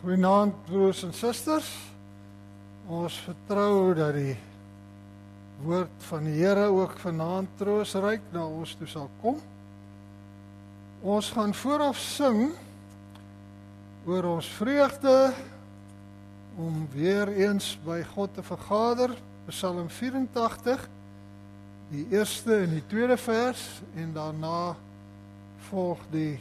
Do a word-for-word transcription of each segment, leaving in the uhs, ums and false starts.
Goeienaand broers en susters. Ons vertrou dat die woord van die Here ook vanaand troostryk na ons toe sal kom. Ons gaan vooraf sing oor ons vreugde om weer eens by God te vergader, Psalm vyf-en-tagtig, die eerste en die tweede vers, en daarna volg die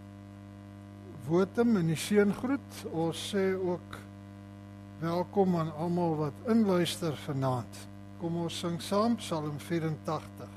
wotum en die seëngroet. Ons sê ook welkom aan almal wat inluister vanaand. Kom ons sing saam Psalm vyf-en-tagtig.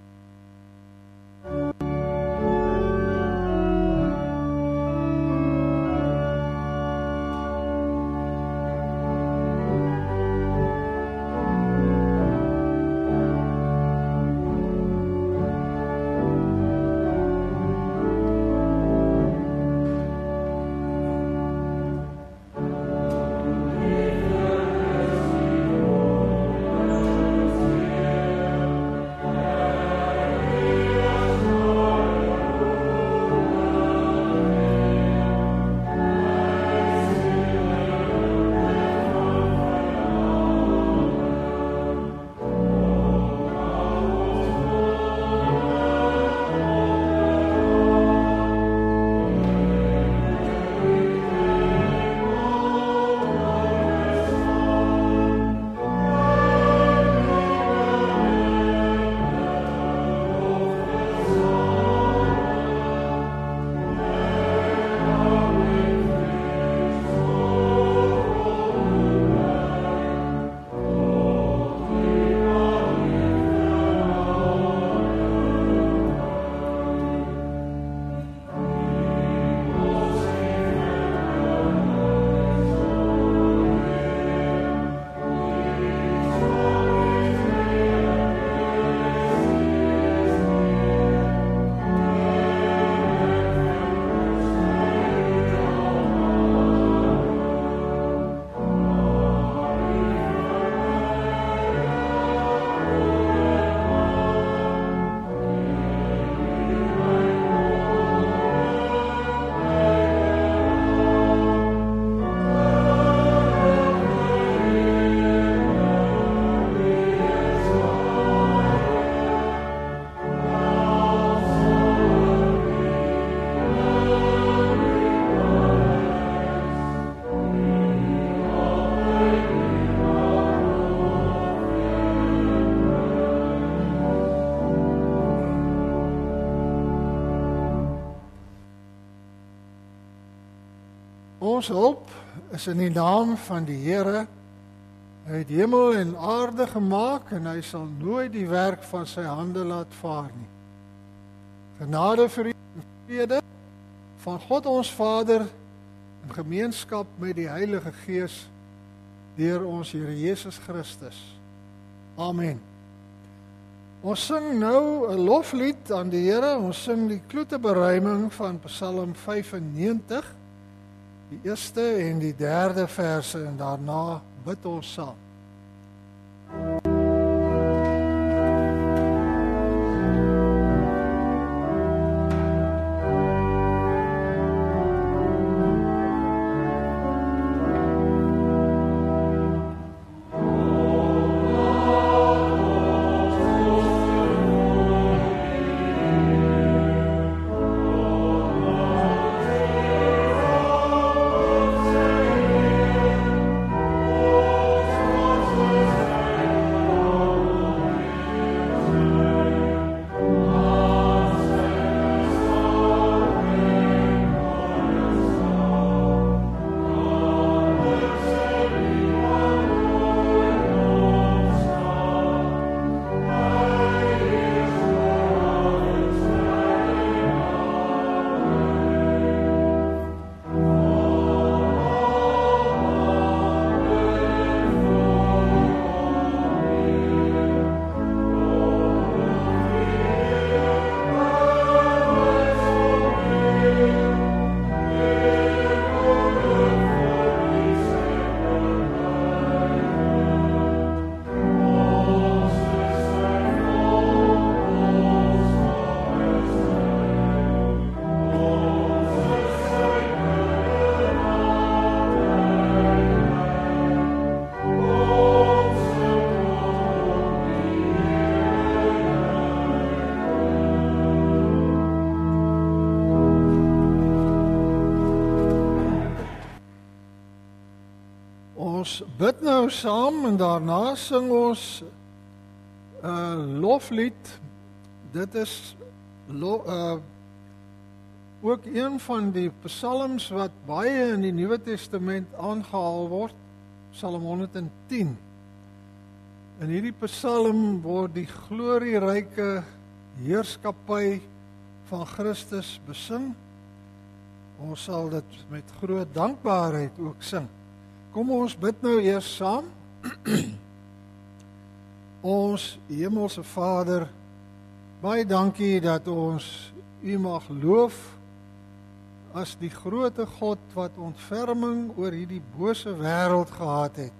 Ons hulp is in die naam van die Here. Hy het hemel en aarde gemaak en hy sal nooit die werk van sy hande laat vaar nie. Genade vir u en vrede van God ons Vader in gemeenskap met die Heilige Gees deur ons Here Jesus Christus. Amen. Ons sing nou 'n loflied aan die Here. Ons sing die kloeteberuiming van Psalm vyf-en-negentig. Die eerste en die derde verse en daarna bid ons saam. Oh Ons bid nou saam en daarna sing ons 'n uh, loflied. Dit is lo, uh, ook een van die psalms wat baie in die Nuwe Testament aangehaal word, Psalm honderdtien. In hierdie psalm word die glorieryke heerskappy van Christus besing. Ons sal dit met groot dankbaarheid ook sing. Kom ons bid nou eers saam. Ons hemelse Vader, baie dankie dat ons U mag loof as die groote God wat ontferming oor hierdie bose wêreld gehad het.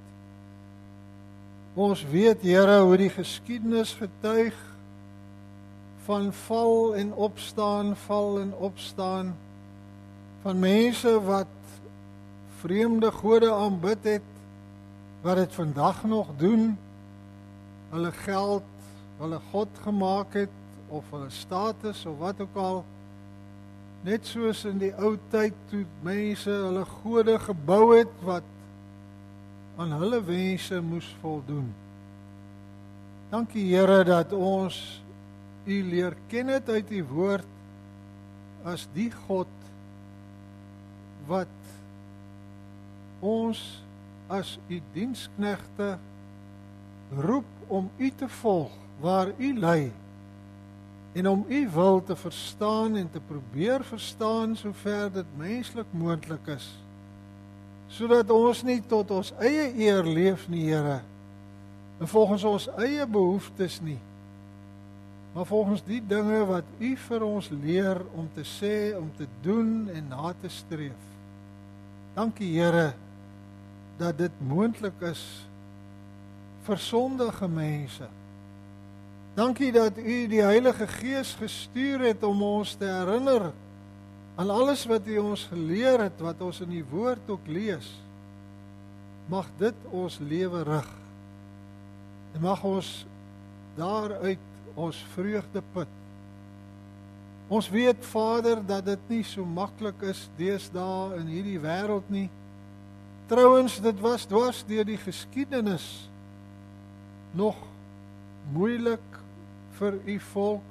Ons weet, Here, hoe die geskiedenis getuig van val en opstaan, val en opstaan, van mense wat vreemde gode aanbid het, wat dit vandag nog doen, hulle geld, hulle God gemaak het, of hulle status, of wat ook al, net soos in die ou tyd, toe mense hulle gode gebou het, wat aan hulle wense moes voldoen. Dankie, Here, dat ons U leer ken het uit U woord, as die God, wat ons as U diensknegte roep om U te volg waar U lei en om U wil te verstaan en te probeer verstaan sover dit menslik moontlik is, sodat ons nie tot ons eie eer leef nie, Here, en volgens ons eie behoeftes nie, maar volgens die dinge wat U vir ons leer om te sê, om te doen en na te streef. Dankie, Here, dat dit moontlik is vir sondige mense. Dankie dat U die Heilige Gees gestuur het om ons te herinner aan alles wat U ons geleer het, wat ons in die woord ook lees. Mag dit ons lewe rig. En mag ons daaruit ons vreugde put. Ons weet, Vader, dat dit nie so maklik is deesdae in hierdie wêreld nie. Trouwens, dit was dwars deur die geskiedenis nog moeilik vir U volk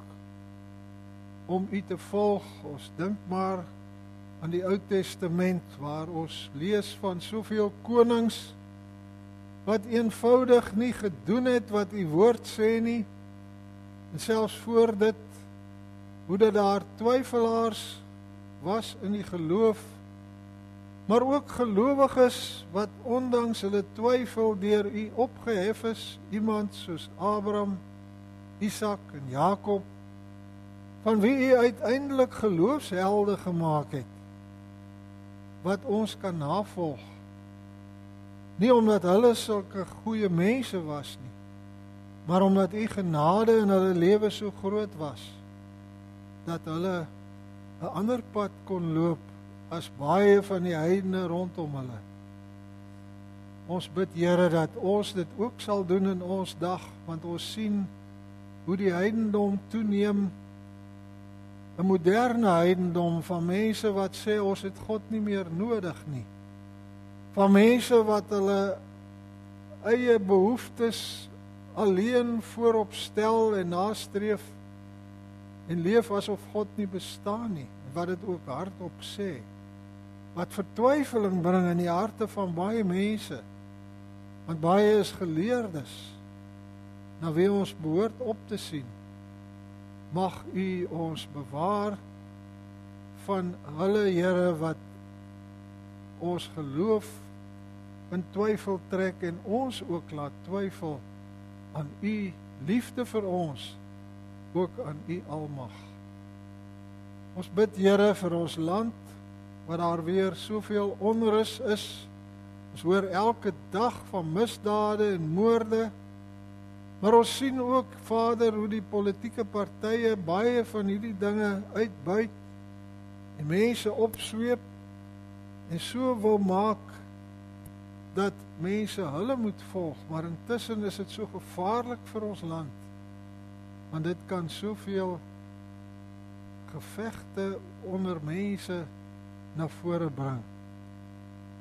om U te volg. Ons dink maar aan die Ou Testament, waar ons lees van soveel konings wat eenvoudig nie gedoen het wat U woord sê nie, en selfs voor dit, hoe dat daar twyfelaars was in die geloof, maar ook gelowiges wat ondanks hulle twyfel deur U opgehef is, iemand soos Abraham, Isak en Jakob, van wie U uiteindelik geloofshelde gemaak het, wat ons kan navolg. Nie omdat hulle sulke goeie mense was nie, maar omdat U genade in hulle lewe so groot was, dat hulle 'n ander pad kon loop as baie van die heidene rondom hulle. Ons bid, Here, dat ons dit ook sal doen in ons dag, want ons sien hoe die heidendom toeneem, 'n moderne heidendom van mense wat sê ons het God nie meer nodig nie. Van mense wat hulle eie behoeftes alleen voorop stel en nastreef en leef asof God nie bestaan nie, wat dit ook hardop sê, wat vertwyfeling bring in die harte van baie mense, want baie is geleerdes, na wie ons behoort op te sien. Mag U ons bewaar van hulle, Here, wat ons geloof in twyfel trek en ons ook laat twyfel aan U liefde vir ons, ook aan U almag. Ons bid, Here, vir ons land, waar daar weer soveel onrus is. Ons hoor elke dag van misdade en moorde, maar ons sien ook, Vader, hoe die politieke partye baie van hierdie dinge uitbuit en mense opsweep en so wil maak dat mense hulle moet volg, maar intussen is dit so gevaarlik vir ons land, want dit kan soveel gevegte onder mense na vore bring.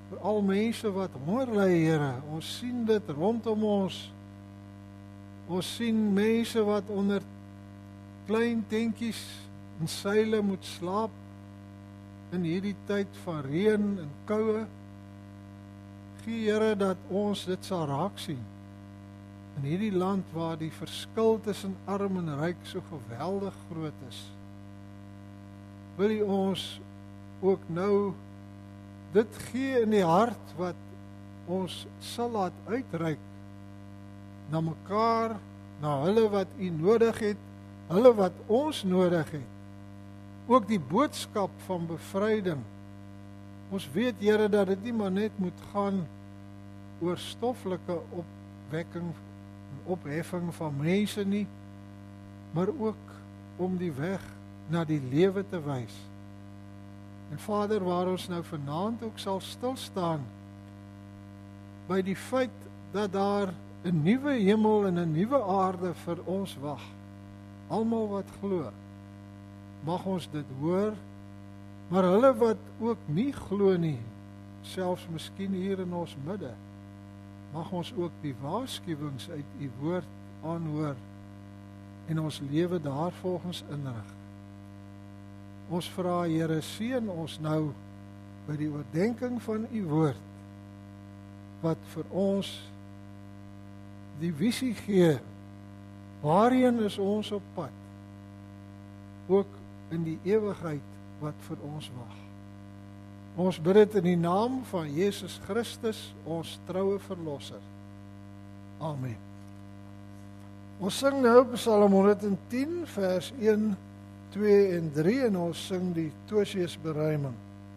vir al mense wat honger ly, Here. Ons sien dit rondom ons. Ons sien mense wat onder klein tentjies en seile moet slaap in hierdie tyd van reën en koue. Gee, Here, dat ons dit sal raak sien. In hierdie land waar die verskil tussen arm en ryk so geweldig groot is. Wil U ons ook nou dit gee in die hart wat ons sal laat uitreik na mekaar, na hulle wat U nodig het, hulle wat ons nodig het. Ook die boodskap van bevryding. Ons weet, Here, dat dit nie maar net moet gaan oor stoffelike opwekking en opheffing van mense nie, maar ook om die weg na die lewe te wys. En Vader, waar ons nou vanaand ook sal stil staan by die feit dat daar 'n nuwe hemel en 'n nuwe aarde vir ons wag. Almal wat glo, mag ons dit hoor, maar hulle wat ook nie glo nie, selfs miskien hier in ons midde, mag ons ook die waarskuwings uit U woord aanhoor en ons lewe daarvolgens inrig. Ons vra, Here, seën ons nou by die oordeenking van U woord, wat vir ons die visie gee, waarheen is ons op pad, ook in die ewigheid wat vir ons wag. Ons bid dit in die naam van Jesus Christus, ons troue verlosser. Amen. Ons sing nou Psalm honderdtien, vers een, twee en drie, en ons sing die Tosius beruiming.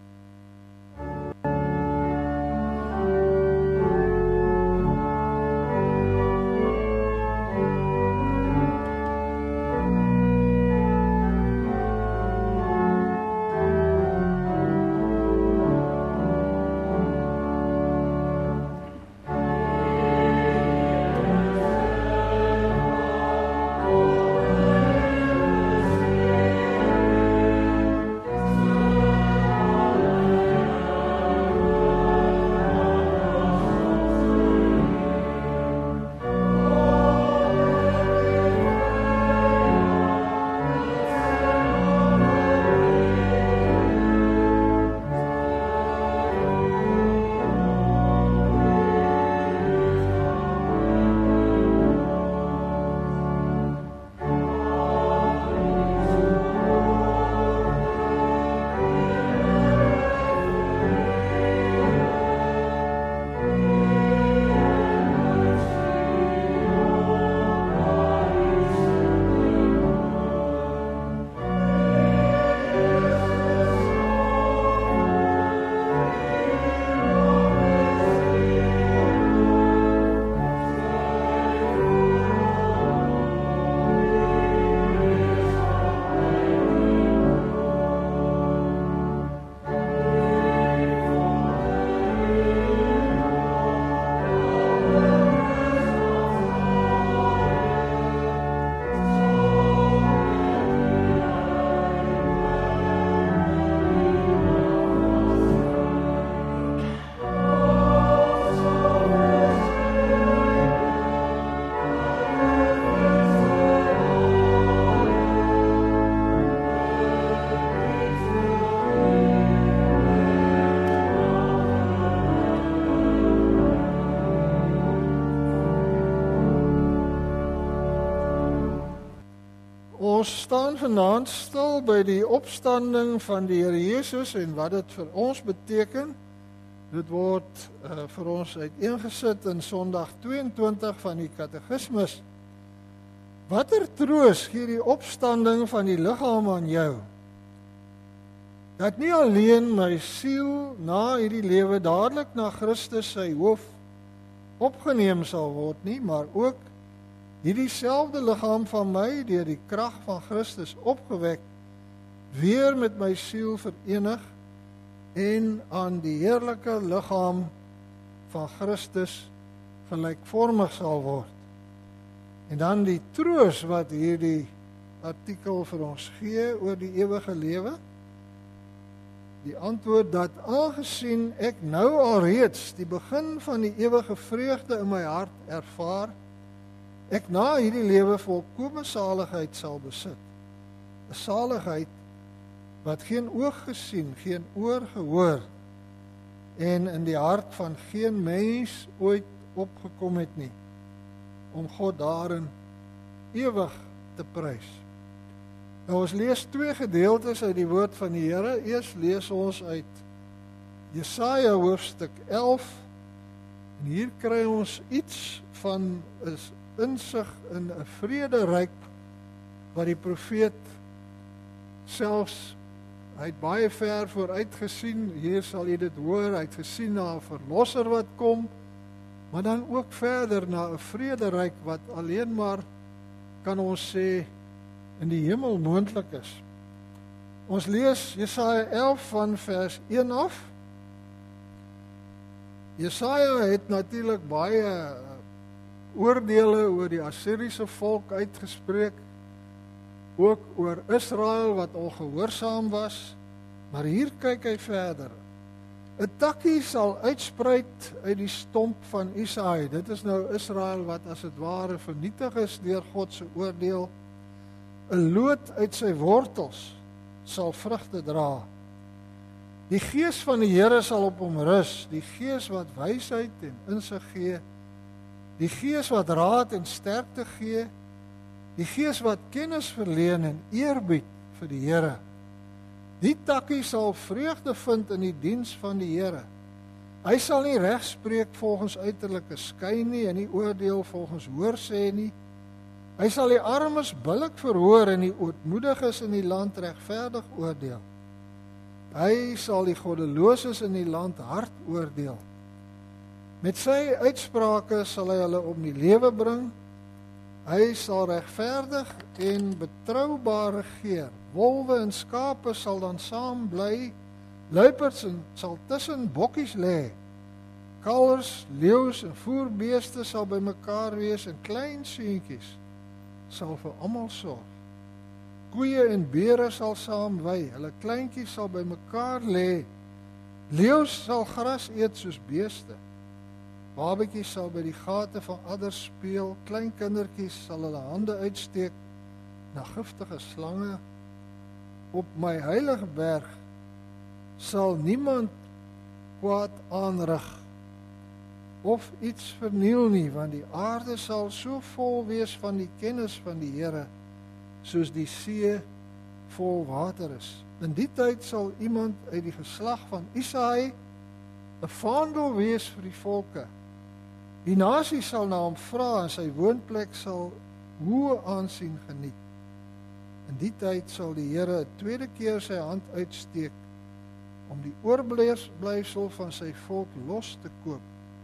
Ons staan vanaand stil by die opstanding van die Here Jesus en wat dit vir ons beteken. Dit word uh, vir ons uiteengesit in Sondag tweeëntwintig van die Katekismus. Watter troos gee die opstanding van die liggaam aan jou? Dat nie alleen my siel na hierdie lewe dadelik na Christus sy hoof opgeneem sal word nie, maar ook hierdie selfde liggaam van my deur die krag van Christus opgewek weer met my siel verenig en aan die heerlike liggaam van Christus gelykvormig sal word. En dan die troos wat hierdie artikel vir ons gee oor die ewige lewe. die antwoord dat aangesien ek nou alreeds die begin van die ewige vreugde in my hart ervaar, ek na hierdie lewe volkome saligheid sal besit. 'n Saligheid wat geen oog gesien, geen oor gehoor en in die hart van geen mens ooit opgekom het nie, om God daarin ewig te prys. Nou ons lees twee gedeeltes uit die woord van die Here. Eers lees ons uit Jesaja hoofstuk elf, en hier kry ons iets van 'n insig in 'n vrederyk wat die profeet selfs, hy het baie ver vooruit gesien. Hier sal jy dit hoor, hy het gesien na 'n verlosser wat kom, maar dan ook verder na 'n vrederyk wat alleen maar, kan ons sê, in die hemel moontlik is. Ons lees Jesaja elf van vers een af. Jesaja het natuurlik baie oordeele oor die Assiriese volk uitgespreek, ook oor Israel wat ongehoorsaam was, maar hier kyk hy verder. 'n Takkie sal uitspruit uit die stomp van Isaai. Dit is nou Israel wat as het ware vernietig is deur God se oordeel. 'n Loot uit sy wortels sal vrugte dra. Die gees van die Here sal op hom rus, die gees wat wysheid en insig gee, die gees wat raad en sterkte gee, die gees wat kennis verleen en eerbied vir die Here. Die takkie sal vreugde vind in die diens van die Here. Hy sal nie reg spreek volgens uiterlike skyn nie en nie oordeel volgens hoorsê nie. Hy sal die armes billik verhoor en die ootmoediges in die land regverdig oordeel. Hy sal die goddeloses in die land hard oordeel. Met sy uitsprake sal hy hulle om die lewe bring. Hy sal regverdig en betroubaar regeer. Wolwe en skape sal dan saam bly. Luiperds sal tussen bokkies lê. Kalvers, leeu's en voerbeeste sal bymekaar wees en klein seentjies sal vir almal sorg. Koeie en beere sal saam wei, hulle kleintjies sal bymekaar lê. Leeu's sal gras eet soos beeste. Babetjies sal by die gate van adders speel, klein kindertjies sal hulle hande uitsteek na giftige slange. Op my heilige berg sal niemand kwaad aanrig of iets verniel nie, want die aarde sal so vol wees van die kennis van die Here, soos die see vol water is. In die tyd sal iemand uit die geslag van Isaai 'n vaandel wees vir die volke. Die nasie sal na hom vra en sy woonplek sal hoë aansien geniet. In die tyd sal die Here 'n tweede keer sy hand uitsteek om die oorblyfsel van sy volk los te koop.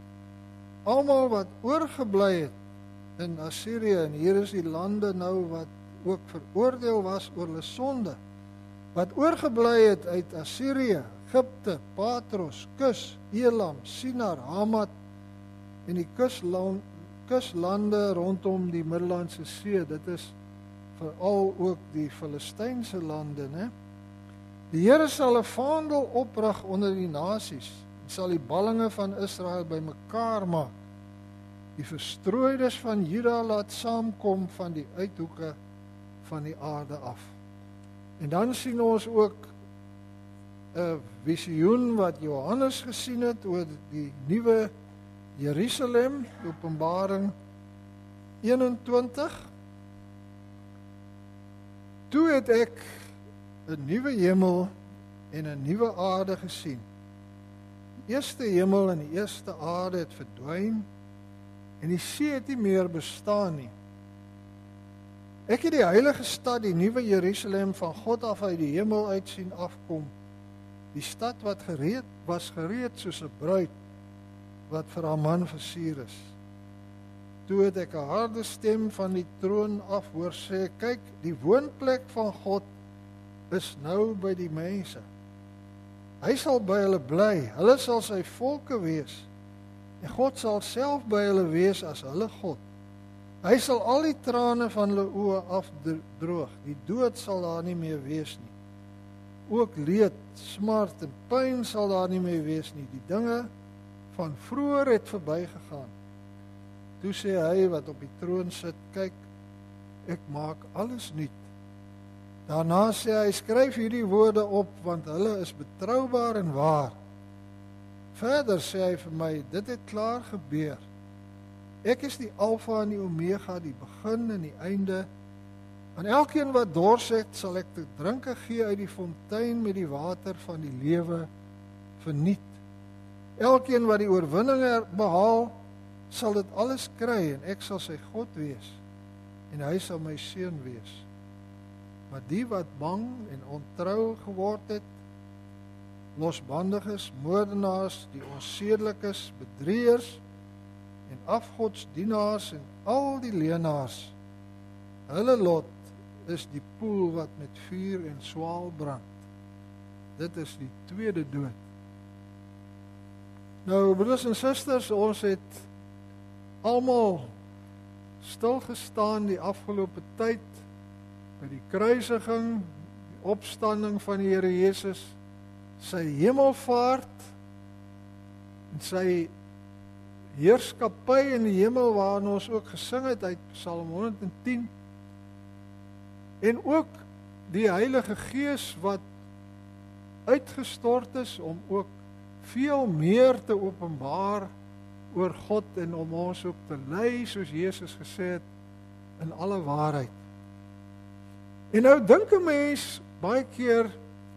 Almal wat oorgebly het in Assirië, en hier is die lande nou wat ook veroordeel was oor hulle sonde, wat oorgebly het uit Assirië, Egipte, Patros, Kus, Elam, Sinar, Hamat en die kusland, kuslande rondom die Middellandse See. Dit is veral ook die Filistynse lande, né? Die Here sal 'n vaandel oprig onder die nasies, en sal die ballinge van Israel bymekaar maak, die verstrooides van Juda laat saamkom van die uithoeke van die aarde af. En dan sien ons ook 'n visioen wat Johannes gesien het oor die nuwe Jerusalem, Openbaring eenentwintig. Toe het ek 'n nuwe hemel en 'n nuwe aarde gesien. Die eerste hemel en die eerste aarde het verdwyn en die see het nie meer bestaan nie. Ek het die heilige stad, die nuwe Jerusalem, van God af uit die hemel uit sien afkom. Die stad wat gereed was gereed soos 'n bruid wat vir haar man versier is. Toe het ek 'n harde stem van die troon af hoor sê, kyk, die woonplek van God is nou by die mense. Hy sal by hulle bly, hulle sal sy volke wees, en God sal self by hulle wees as hulle God. Hy sal al die trane van hulle oë afdroog, die dood sal daar nie meer wees nie. ook leed, smart en pyn sal daar nie meer wees nie. Die dinge van vroeër het verbygegaan. Toe sê hy wat op die troon sit, kyk, ek maak alles nuut. Daarna sê hy, skryf hierdie woorde op, want hulle is betroubaar en waar. Verder sê hy vir my, dit het klaar gebeur. Ek is die Alfa en die Omega, die begin en die einde. Aan elkeen wat dors het, sal ek te drinke gee uit die fontein met die water van die lewe verniet. Elkeen wat die oorwinning behaal, sal dit alles kry en ek sal sy God wees en hy sal my seun wees. Maar die wat bang en ontrou geword het, losbandiges, moordenaars, die onsedelikes, bedrieërs en afgodsdienaars en al die leenaars, hulle lot is die poel wat met vuur en swaal brand. Dit is die tweede dood. Nou, broers en susters, ons het almal stilgestaan die afgelope tyd by die kruisiging, die opstanding van die Here Jesus, sy hemelvaart en sy heerskappy in die hemel waarin ons ook gesing het uit Psalm honderdtien, en ook die Heilige Gees wat uitgestort is om ook veel meer te openbaar oor God en om ons ook te lei, soos Jesus gesê het, in alle waarheid. En nou dink 'n mens baie keer,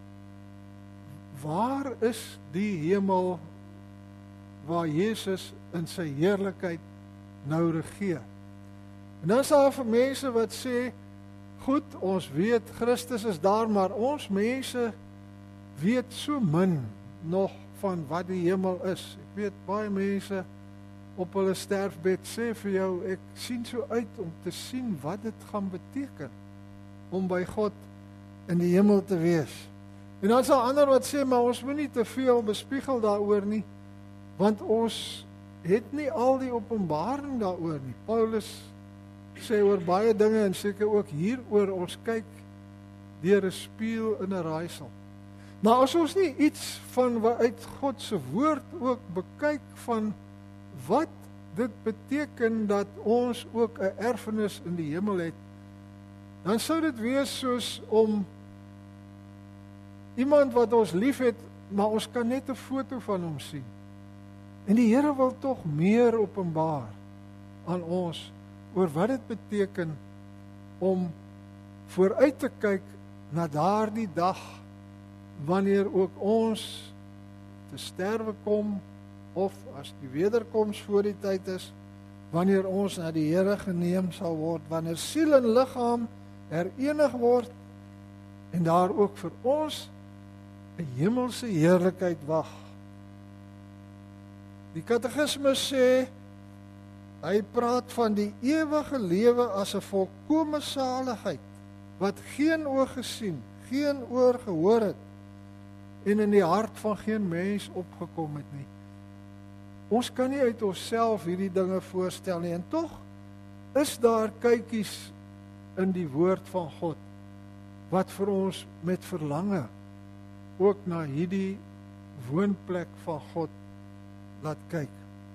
waar is die hemel waar Jesus in sy heerlikheid nou regeer? En dan is daar vir mense wat sê, goed, ons weet Christus is daar, maar ons mense weet so min nog van wat die hemel is. Ek weet baie mense op hulle sterfbed sê vir jou, ek sien so uit om te sien wat dit gaan beteken om by God in die hemel te wees. En dan is daar ander wat sê, maar ons moet nie te veel bespiegel daaroor nie, want ons het nie al die openbaring daaroor nie. Paulus sê oor baie dinge en seker ook hieroor, ons kyk deur 'n spieël in 'n raaisel. Maar as ons nie iets van wat uit God se woord ook bekyk van wat dit beteken dat ons ook 'n erfenis in die hemel het, dan sou dit wees soos om iemand wat ons liefhet, maar ons kan net 'n foto van hom sien. En die Here wil tog meer openbaar aan ons oor wat dit beteken om vooruit te kyk na daardie dag wanneer ook ons te sterwe kom, of as die wederkoms voor die tyd is, wanneer ons na die Here geneem sal word, wanneer siel en liggaam herenig word, en daar ook vir ons 'n hemelse heerlikheid wag. Die katekismus sê, hy praat van die ewige lewe as 'n volkome saligheid, wat geen oog gesien, geen oor gehoor het, en in die hart van geen mens opgekom het nie. Ons kan nie uit onsself hierdie dinge voorstel nie, en tog is daar kykies in die woord van God, wat vir ons met verlange ook na hierdie woonplek van God laat kyk.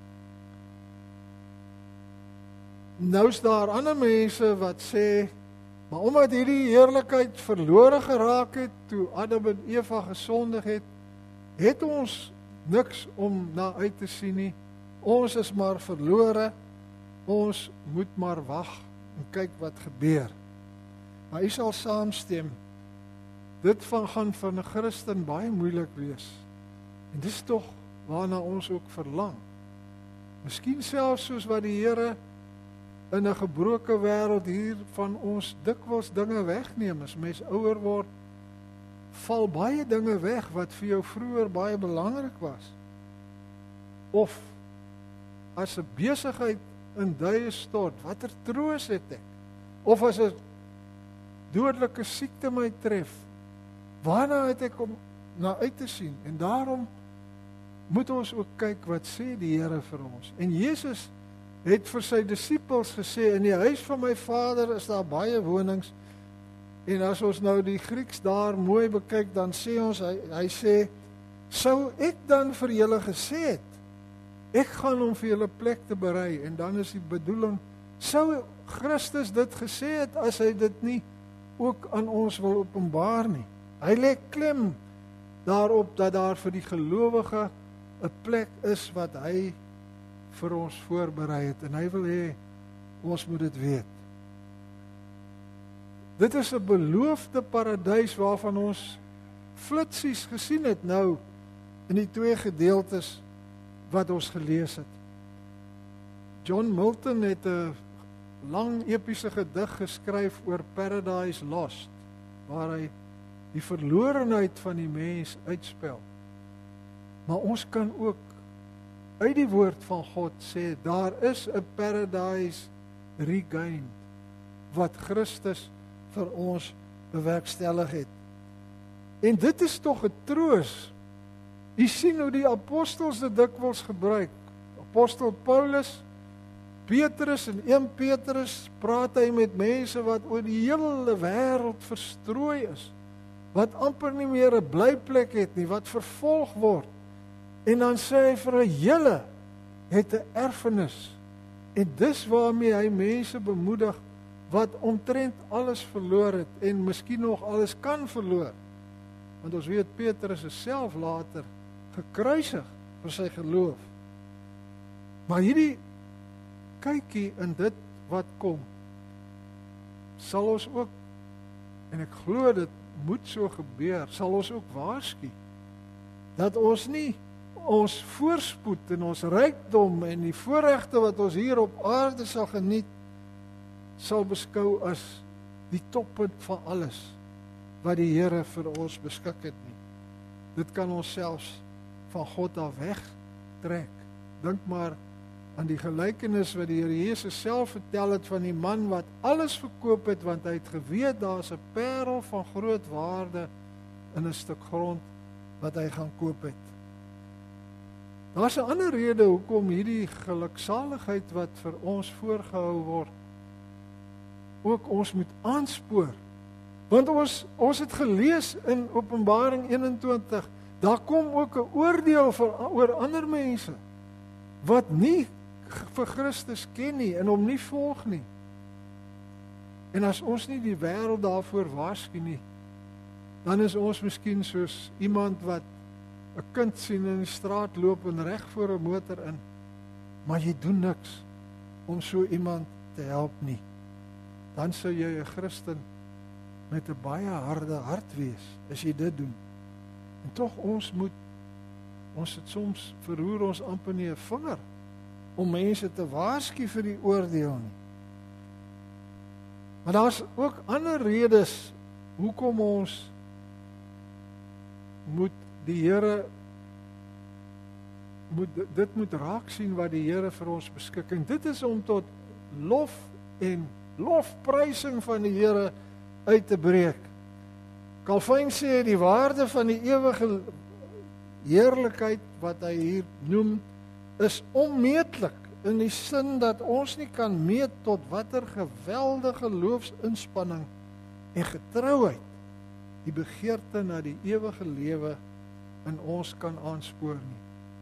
Nou is daar ander mense wat sê, maar omdat hierdie heerlikheid verlore geraak het, toe Adam en Eva gesondig het, het ons niks om na uit te sien nie. Ons is maar verlore, ons moet maar wag en kyk wat gebeur. Maar u sal saamstem, dit van gaan van 'n Christen baie moeilik wees. En dis tog waarna ons ook verlang. Miskien selfs soos wat die Here in 'n gebroke wêreld hier van ons dikwels dinge wegneem. As mens ouer word, val baie dinge weg wat vir jou vroeër baie belangrik was. Of as 'n besigheid in duie stort, watter troos het ek? Of as 'n dodelike siekte my tref, waarna het ek om na uit te sien? En daarom moet ons ook kyk wat sê die Here vir ons. En Jesus het vir sy disippels gesê, in die huis van my Vader is daar baie wonings. En as ons nou die Grieks daar mooi bekyk, dan sê ons, hy, hy sê, sou ek dan vir julle gesê het, ek gaan om vir julle plek te berei, en dan is die bedoeling, sou Christus dit gesê het, as hy dit nie ook aan ons wil openbaar nie. Hy lê klem daarop, dat daar vir die gelowige 'n plek is, wat hy vir ons voorberei het, en hy wil hê, ons moet dit weet. Dit is 'n beloofde paradys waarvan ons flitsies gesien het nou in die twee gedeeltes wat ons gelees het. John Milton het 'n lang epiese gedig geskryf oor Paradise Lost, waar hy die verlorenheid van die mens uitspel. Maar ons kan ook uit die woord van God sê, daar is 'n paradise regained, wat Christus vir ons bewerkstellig het. En dit is tog 'n troos. U sien hoe die apostels dit dikwels gebruik. Apostel Paulus, Petrus in Eerste Petrus, praat hy met mense wat oor die hele wêreld verstrooi is, wat amper nie meer 'n blyplek het nie, wat vervolg word. En dan sê hy vir hulle, julle het 'n erfenis. En dis waarmee hy mense bemoedig wat omtrent alles verloor het en miskien nog alles kan verloor. Want ons weet Petrus is self later gekruisig vir sy geloof. Maar hierdie kykie in dit wat kom, sal ons ook, en ek glo dit moet so gebeur, sal ons ook waarsku dat ons nie ons voorspoed en ons rykdom en die voorregte wat ons hier op aarde sal geniet, sal beskou as die toppunt van alles wat die Here vir ons beskik het nie. Dit kan ons selfs van God af wegtrek. Dink maar aan die gelykenis wat die Here Jesus self vertel het van die man wat alles verkoop het, want hy het geweet daar's 'n parel van groot waarde in 'n stuk grond wat hy gaan koop het. Daar's 'n ander rede hoekom hierdie geluksaligheid wat vir ons voorgehou word, ook ons moet aanspoor. Want ons, ons het gelees in Openbaring eenentwintig, daar kom ook 'n oordeel vir, oor ander mense, wat nie vir Christus ken nie, en hom nie volg nie. En as ons nie die wêreld daarvoor waarsku nie, dan is ons miskien soos iemand wat 'n kind sien in die straat loop en reg voor 'n motor in, maar jy doen niks om so iemand te help nie. Dan sou jy 'n Christen met 'n baie harde hart wees, as jy dit doen. En tog ons moet, ons het soms verroer ons amper nie 'n vinger, om mense te waarsku vir die oordeel nie. Maar daar's ook ander redes, hoekom ons moet die Here, moet, dit moet raak sien wat die Here vir ons beskik. En dit is om tot lof en lofprysing van die Here uit te breek. Calvin sê die waarde van die ewige heerlikheid wat hy hier noem, is onmeetlik, in die sin dat ons nie kan meet tot watter geweldige geloofsinspanning en getrouheid die begeerte na die ewige lewe in ons kan aanspoor nie.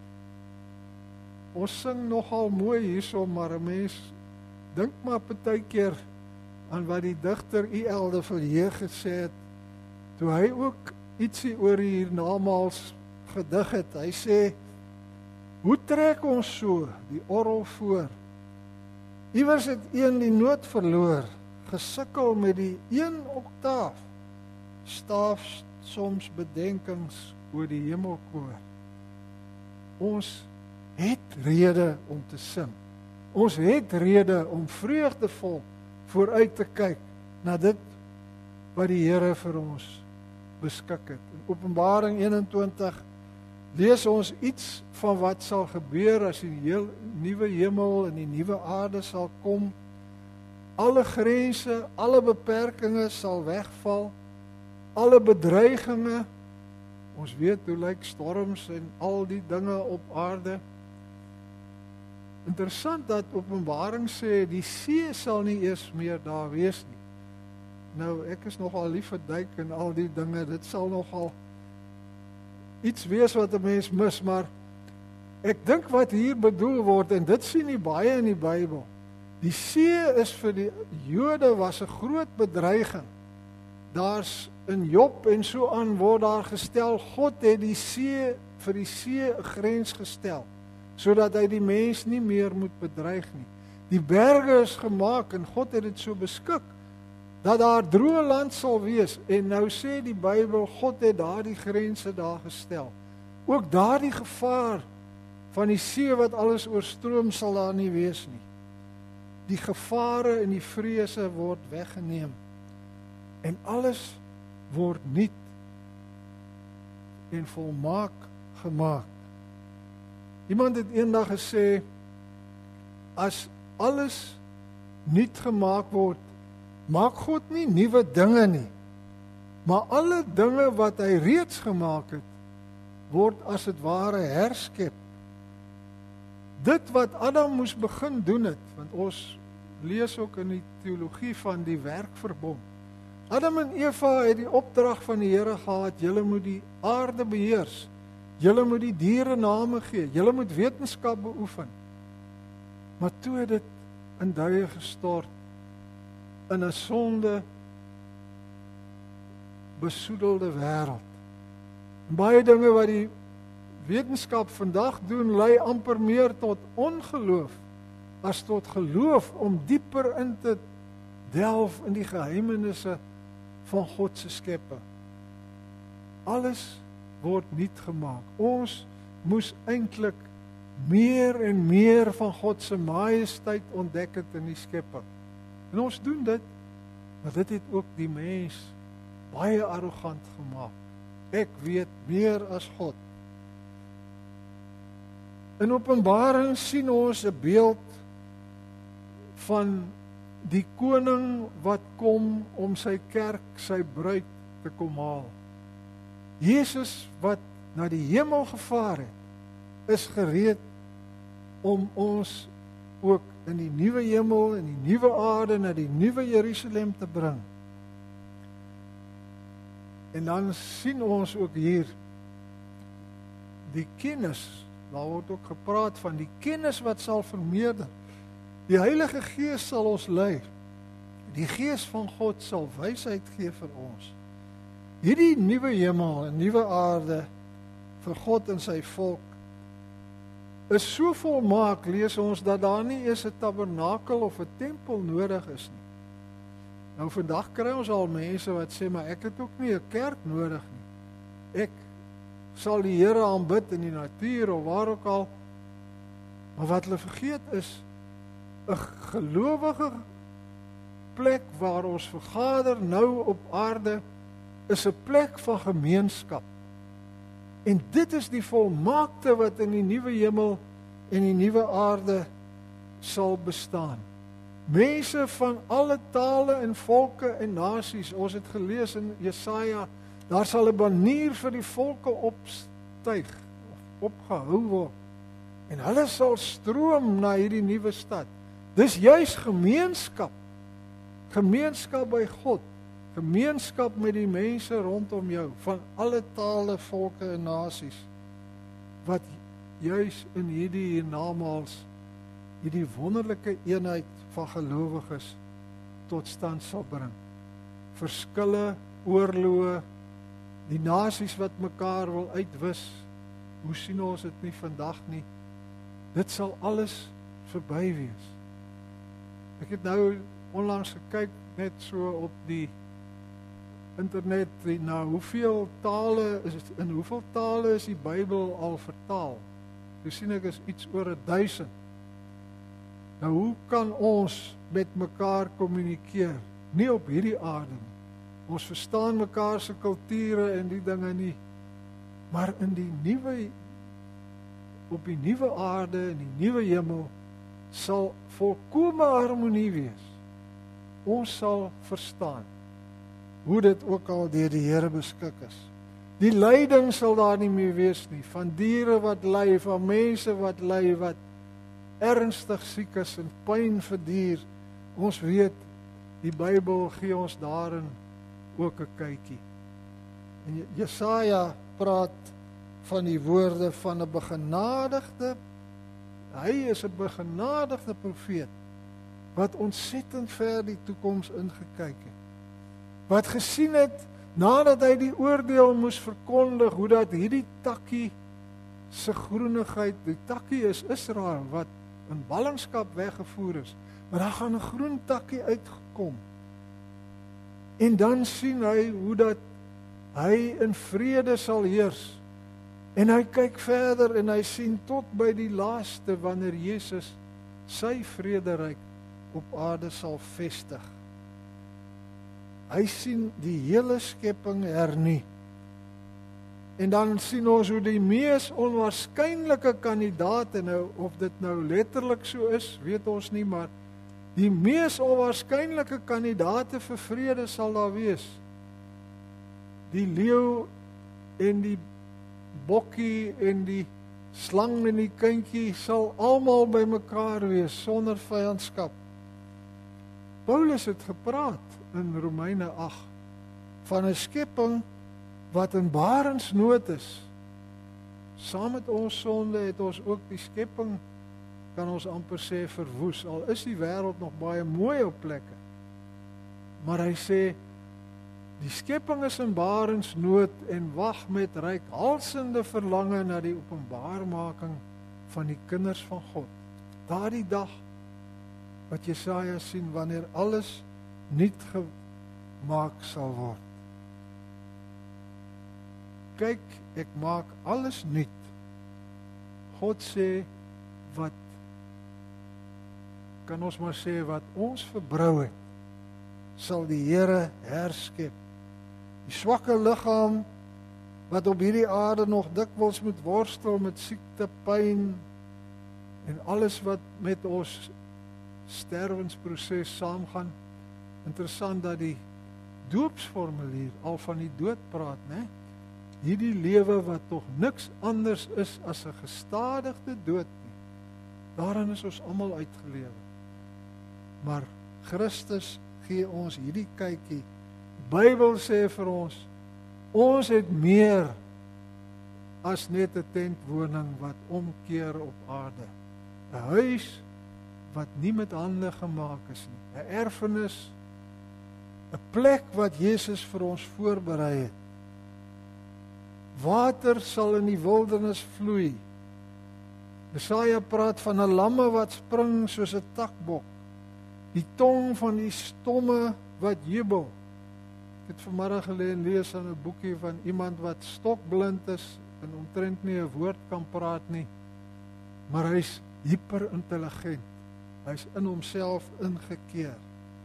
Ons sing nogal mooi hierso, maar 'n mens dink maar partykeer aan wat die digter U L de Villiers gesê het, toe hy ook ietsie oor die hiernamaals gedig het. Hy sê, hoe trek ons so die orgel voor? Iewers het een die noot verloor, gesukkel met die een oktaaf, staaf soms bedenkings oor die hemelkoor. Ons het rede om te sing. Ons het rede om vreugdevol vooruit te kyk na dit wat die Here vir ons beskik het. In Openbaring eenentwintig lees ons iets van wat sal gebeur as die heel nuwe hemel en die nuwe aarde sal kom. Alle grense, alle beperkings sal wegval, alle bedreigings. Ons weet hoe lyk storms en al die dinge op aarde. Interessant dat Openbaring sê, die see sal nie eers meer daar wees nie. Nou, ek is nogal lief vir duik en al die dinge, dit sal nogal iets wees wat 'n mens mis, maar ek dink wat hier bedoel word, en dit sien jy baie in die Bybel, die see is vir die Jode was 'n groot bedreiging. Daar's in Job en so aan word daar gestel, God het die see, vir die see 'n grens gestel, sodat hy die mens nie meer moet bedreig nie. Die berge is gemaak en God het dit so beskik, dat daar droë land sal wees, en nou sê die Bybel, God het daardie grense daar gestel. Ook daardie gevaar van die see wat alles oorstroom sal daar nie wees nie. Die gevare en die vrese word weggeneem, en alles word nuut en volmaak gemaak. Iemand het eendag gesê, as alles nuut gemaak word, maak God nie nuwe dinge nie, maar alle dinge wat hy reeds gemaak het, word as het ware herskep. Dit wat Adam moes begin doen het, want ons lees ook in die teologie van die werkverbond. Adam en Eva het die opdrag van die Here gehad, julle moet die aarde beheers, julle moet die diere name gee, julle moet wetenskap beoefen. Maar toe het dit in duie gestort, in 'n sonde besoedelde wêreld. Baie dinge wat die wetenskap vandag doen, lei amper meer tot ongeloof as tot geloof, om dieper in te delf in die geheimenisse van God se skepping. Alles word nuut gemaak. Ons moes eintlik meer en meer van God se majesteit ontdek het in die skepping. En ons doen dit, maar dit het ook die mens baie arrogant gemaak. Ek weet meer as God. In Openbaring sien ons 'n beeld van die koning wat kom om sy kerk, sy bruid te kom haal. Jesus wat na die hemel gevaar het, is gereed om ons ook in die nuwe hemel en die nuwe aarde na die nuwe Jerusalem te bring. En dan sien ons ook hier die kennis, daar word ook gepraat van die kennis wat sal vermeerder. Die Heilige Gees sal ons lei. Die Gees van God sal wysheid gee vir ons. Hierdie nuwe hemel en nuwe aarde vir God en sy volk is so volmaak, lees ons, dat daar nie eens 'n tabernakel of 'n tempel nodig is nie. Nou vandag kry ons al mense wat sê, maar ek het ook nie 'n kerk nodig nie. Ek sal die Here aanbid in die natuur of waar ook al. Maar wat hulle vergeet is, 'n gelowige plek waar ons vergader nou op aarde, is 'n plek van gemeenskap. En dit is die volmaakte wat in die nuwe hemel en die nuwe aarde sal bestaan. Mense van alle tale en volke en nasies, ons het gelees in Jesaja, daar sal 'n banier vir die volke opstyg, of opgehou word. En hulle sal stroom na hierdie nuwe stad. Dis juis gemeenskap. Gemeenskap by God. Gemeenskap met die mense rondom jou, van alle tale, volke en nasies, wat juis in hierdie hiernamaals, hierdie wonderlike eenheid van gelowiges tot stand sal bring. Verskille, oorloë, die nasies wat mekaar wil uitwis, hoe sien ons dit nie vandag nie? Dit sal alles verby wees. Ek het nou onlangs gekyk net so op die internet na hoeveel tale is in hoeveel tale is die Bybel al vertaal. Toe sien ek is iets oor 'n duisend. Nou hoe kan ons met mekaar kommunikeer? Nie op hierdie aarde nie. Ons verstaan mekaar se kulture en die dinge nie. Maar in die nuwe op die nuwe aarde en die nuwe hemel sal volkome harmonie wees. Ons sal verstaan hoe dit ook al deur die Here beskik is. Die lyding sal daar nie meer wees nie, van diere wat ly, van mense wat ly, wat ernstig siek is en pyn verduur. Ons weet, Die Bybel gee ons daarin ook 'n kykie. En Jesaja praat van die woorde van 'n begenadigde, hy is 'n begenadigde profeet, wat ontsettend ver die toekoms ingekyk het. Wat gesien het, nadat hy die oordeel moes verkondig, hoe dat hierdie takkie se groenigheid, die takkie is Israel, wat in ballingskap weggevoer is, maar daar gaan 'n groen takkie uitgekom. En dan sien hy hoe dat hy in vrede sal heers. En hy kyk verder en hy sien tot by die laaste, wanneer Jesus sy vrederyk op aarde sal vestig. Hy sien die hele skepping hernie. En dan sien ons hoe die mees onwaarskynlike kandidaat, en nou, of dit nou letterlik so is, weet ons nie, maar die mees onwaarskynlike kandidaate vir vrede sal daar wees. Die leeu en die bokkie en die slang en die kindjie sal almal by mekaar wees, sonder vyandskap. Paulus het gepraat in Romeine agt van 'n skepping wat in barensnood is. Saam met ons sonde het ons ook die skepping, kan ons amper sê, verwoes. Al is die wêreld nog baie mooi op plekke. Maar hy sê, die skepping is in barensnood en wag met reikhalsende verlange na die openbaarmaking van die kinders van God. Daardie dag wat Jesaja sien, wanneer alles nuut gemaak sal word. Kyk, ek maak alles nuut. God sê, wat kan ons maar sê, wat ons verbrou het, sal die Here herskep. Die swakke liggaam, wat op hierdie aarde nog dikwels moet worstel met siekte, pyn, en alles wat met ons sterwensproses saamgaan. Interessant dat die doopsformulier al van die dood praat, né? Hierdie lewe wat tog niks anders is as 'n gestadigde dood nie. Daarin is ons almal uitgelewe. Maar Christus gee ons hierdie kykie. Die Bybel sê vir ons, ons het meer as net 'n tentwoning wat omkeer op aarde. 'n Huis wat nie met hande gemaak is nie. 'n Erfenis, 'n plek wat Jesus vir ons voorberei het. Water sal in die wildernis vloei. Jesaja praat van 'n lamme wat spring soos 'n takbok. Die tong van die stomme wat jubel. Ek het vanmiddag gelees in 'n boekie van iemand wat stokblind is en omtrent nie 'n woord kan praat nie. Maar hy's hyperintelligent. Hy's in homself ingekeer.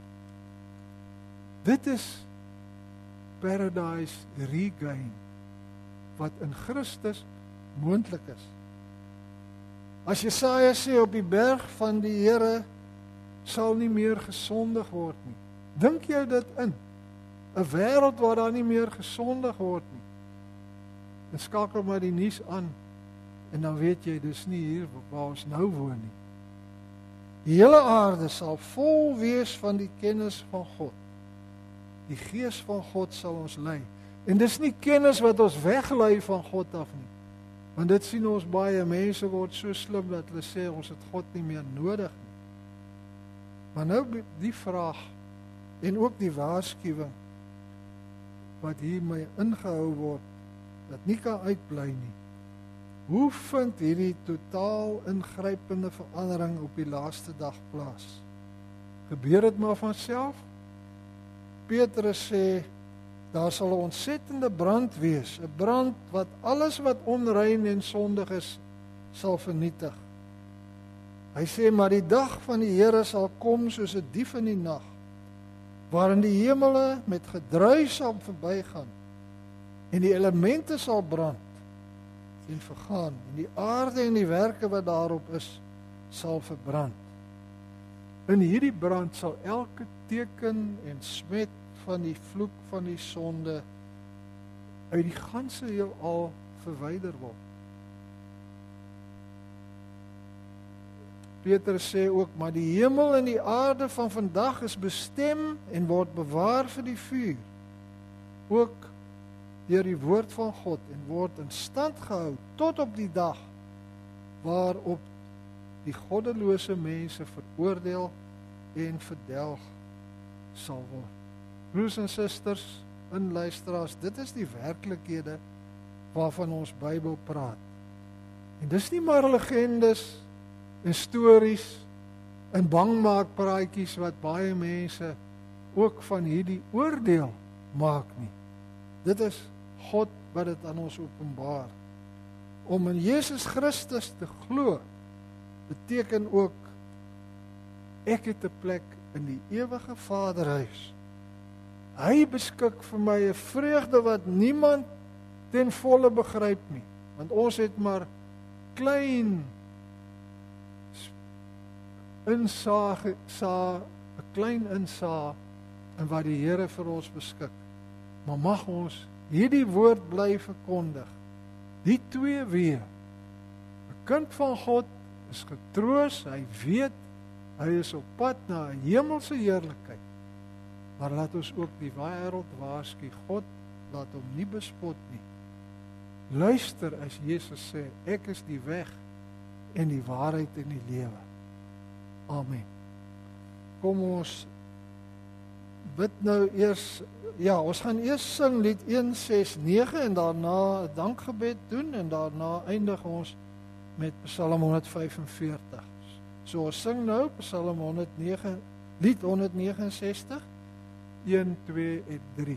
Dit is paradise regain wat in Christus moontlik is. As Jesaja sê, op die berg van die Here sal nie meer gesondig word nie. Dink jy dit in? 'n Wêreld waar daar nie meer gesondig word nie. Dan skakel maar die nuus aan en dan weet jy, dis nie hier waar ons nou woon nie. Die hele aarde sal vol wees van die kennis van God. Die Gees van God sal ons lei. En dis nie kennis wat ons weglei van God af nie. Want dit sien ons baie, mense word so slim dat hulle sê ons het God nie meer nodig nie. Maar nou die vraag en ook die waarskuwing wat hier my ingehou word, dat nie kan uitbly nie. Hoe vind hierdie totaal ingrypende verandering op die laaste dag plaas? Gebeur dit maar van self? Petrus sê, daar sal 'n ontsettende brand wees, 'n brand wat alles wat onrein en sondig is, sal vernietig. Hy sê, maar die dag van die Here sal kom soos 'n dief in die nag, waarin die hemele met gedruis sal verbygaan, en die elemente sal brand en vergaan, en die aarde en die werke wat daarop is, sal verbrand. In hierdie brand sal elke teken en smet van die vloek van die sonde uit die ganse heelal verwyder word. Petrus sê ook, maar die hemel en die aarde van vandag is bestem en word bewaar vir die vuur. Ook deur die woord van God en word in stand gehou tot op die dag waarop die goddelose mense veroordeel en verdelg sal word. Broers en susters, en luisteraars, dit is die werklikhede waarvan ons Bybel praat. En dis nie maar legendes en stories en bangmaakpraatjies wat baie mense ook van hierdie oordeel maak nie. Dit is God wat dit aan ons openbaar. Om in Jesus Christus te glo, beteken ook, ek het 'n plek in die ewige Vaderhuis. Hy beskik vir my 'n vreugde wat niemand ten volle begryp nie, want ons het maar klein insaag, sa, 'n klein insaag in wat die Here vir ons beskik. Maar mag ons hierdie woord bly verkondig. Die twee weer. 'n Kind van God is getroos, hy weet, hy is op pad na 'n hemelse heerlikheid. Maar laat ons ook die wêreld waarsku, God laat hom nie bespot nie. Luister as Jesus sê, ek is die weg en die waarheid en die lewe. Amen. Kom ons bid nou eers, ja, ons gaan eers sing lied een ses nege en daarna 'n dankgebed doen en daarna eindig ons met Psalm honderd vyfenveertig. So ons sing nou Psalm honderd nege, lied honderd negenenses, een, twee en drie.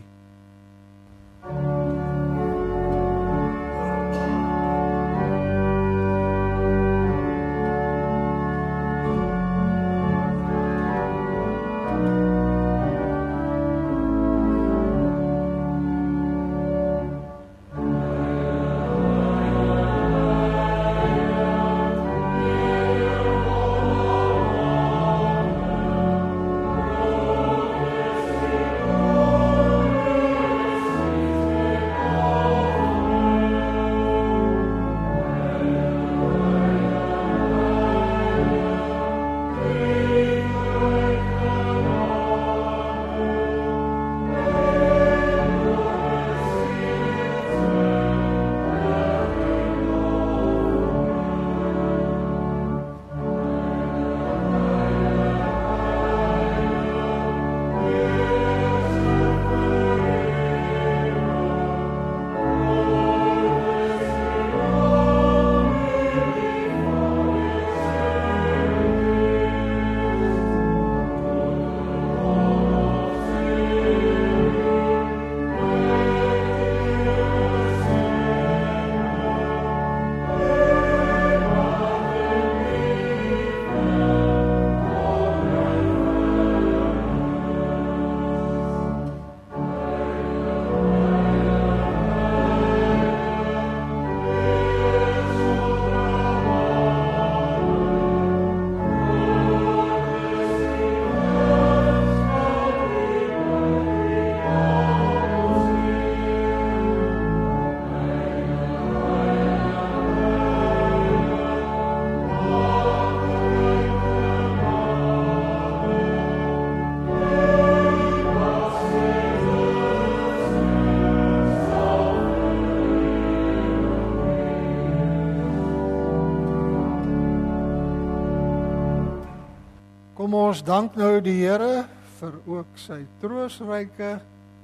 Kom ons dank nou die Here vir ook sy troostryke,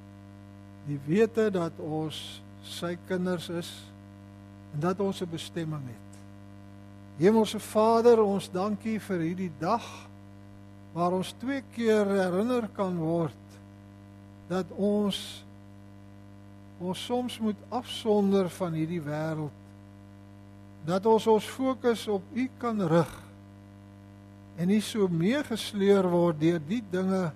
die wete dat ons sy kinders is en dat ons 'n bestemming het. Hemelse Vader, ons dankie vir hierdie dag waar ons twee keer herinner kan word dat ons ons soms moet afsonder van hierdie wêreld, dat ons ons fokus op U kan rig en nie so meegesleur word deur die dinge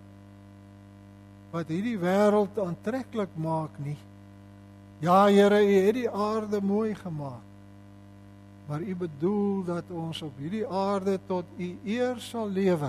wat hierdie wêreld aantreklik maak nie. Ja, Here, U het die aarde mooi gemaak, maar U bedoel dat ons op hierdie aarde tot U eer sal lewe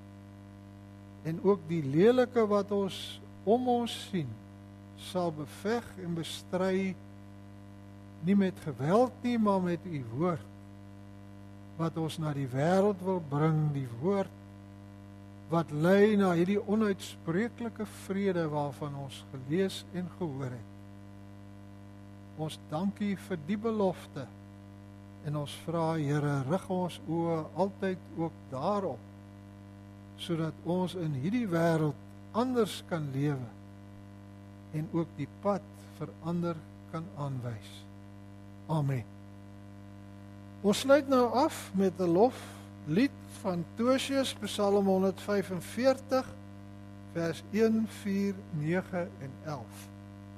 en ook die lelike wat ons om ons sien sal beveg en bestry nie met geweld nie, maar met U woord. wat ons na die wêreld wil bring, die woord wat lei na hierdie onuitspreeklike vrede waarvan ons gelees en gehoor het. Ons dankie vir die belofte en ons vra, Here, rig ons oë altyd ook daarop, sodat ons in hierdie wêreld anders kan lewe en ook die pad vir ander kan aanwys. Amen. Ons sluit nou af met 'n loflied van Tosius, Psalm honderd vyfenveertig, vers een, vier, nege en elf.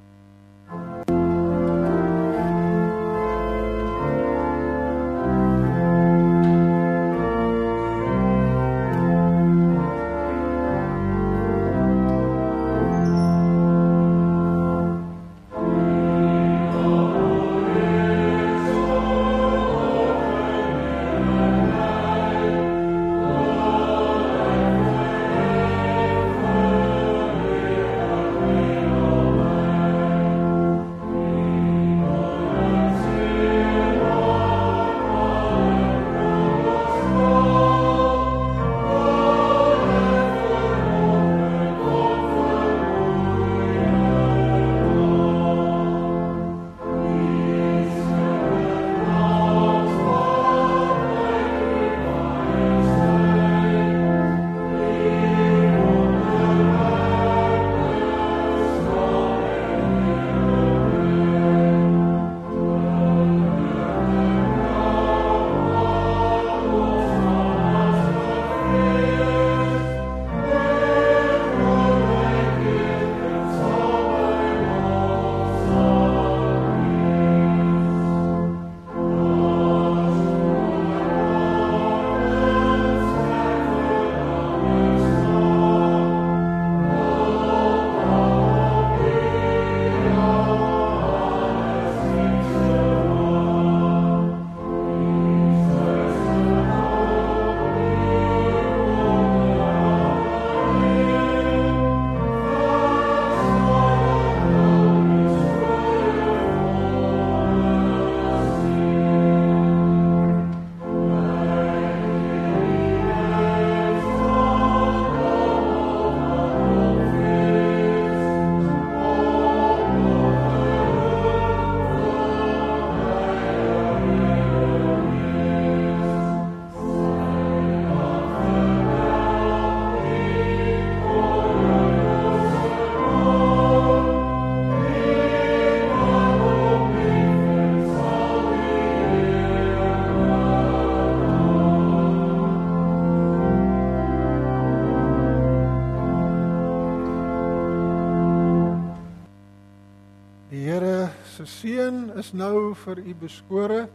Seën is nou vir u beskore.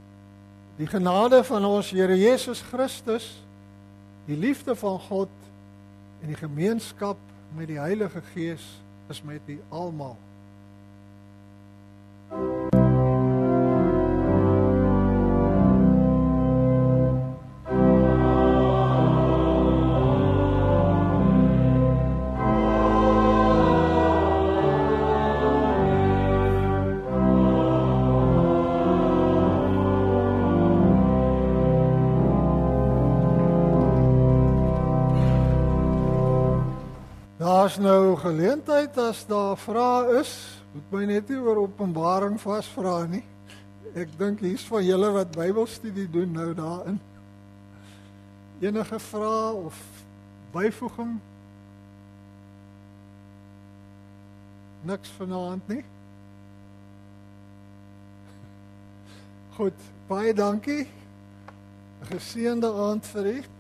Die genade van ons Here Jesus Christus, die liefde van God en die gemeenskap met die Heilige Gees is met u almal. Daar's nou geleentheid as daar vrae is, moet my net nie oor Openbaring vasvra nie. Ek dink hier's van julle wat Bybelstudie doen nou daarin. Enige vrae of byvoeging? Niks vanaand nie? Goed, baie dankie. 'n Geseënde aand vir u.